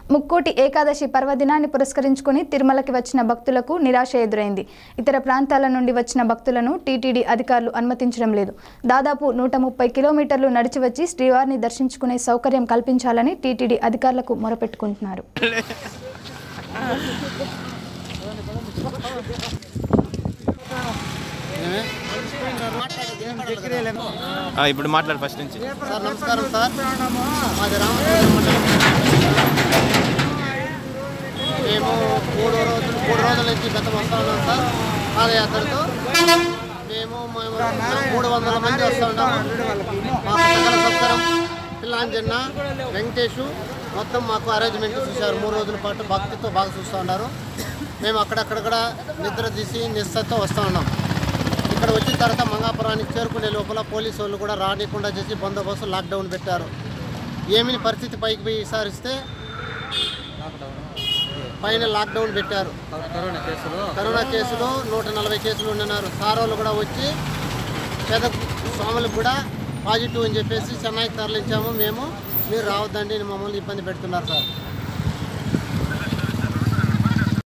ముక్కోటి ఏకాదశి పర్వదినాన్ని పురస్కరించుకుని తిరుమలకి వచ్చిన భక్తులకు నిరాశ ఎదురైంది. ఇతర ప్రాంతాల నుండి వచ్చిన భక్తులను టీటీడీ అధికారులు అనుమతించడం లేదు. దాదాపు 130 కిలోమీటర్లు నడిచి వచ్చి శ్రీవారిని దర్శించుకునే సౌకర్యం కల్పించాలని టీటీడీ అధికారులకు మొరపెట్టుకుంటున్నారు. ఇప్పుడు మాట్లాడు ఫస్ట్ నుంచి. సార్ నమస్కారం సార్, మాది రామచంద్ర మండలం. మేము మూడు రోజుల నుంచి గతం వస్తూ ఉన్నాం సార్ పాదయాత్రతో. మేము 300 మంది వస్తూ ఉన్నాము. మాకు సకల సత్కరం పిల్లాంజన్న వెంకటేషు మొత్తం మాకు అరేంజ్మెంట్ చూశారు. 3 రోజుల పాటు భక్తితో బాగా చూస్తూ ఉన్నారు. మేము అక్కడక్కడ కూడా నిద్ర తీసి నిశ్చతో వస్తూ ఉన్నాం. ఇక్కడ వచ్చిన తర్వాత మంగాపురానికి చేరుకునే లోపల పోలీసు వాళ్ళు కూడా రానికుండా చేసి బందోబస్తు లాక్డౌన్ పెట్టారు. ఏమిని పరిస్థితి పైకి పోయి విచారిస్తే పైన లాక్డౌన్ పెట్టారు. కరోనా కేసులు 140 కేసులు ఉన్నారు. సార్ వాళ్ళు కూడా వచ్చి పెద్ద స్వాములకు కూడా పాజిటివ్ అని చెప్పేసి చెన్నైకి తరలించాము. మీరు రావద్దండి మమ్మల్ని ఇబ్బంది పెడుతున్నారు సార్.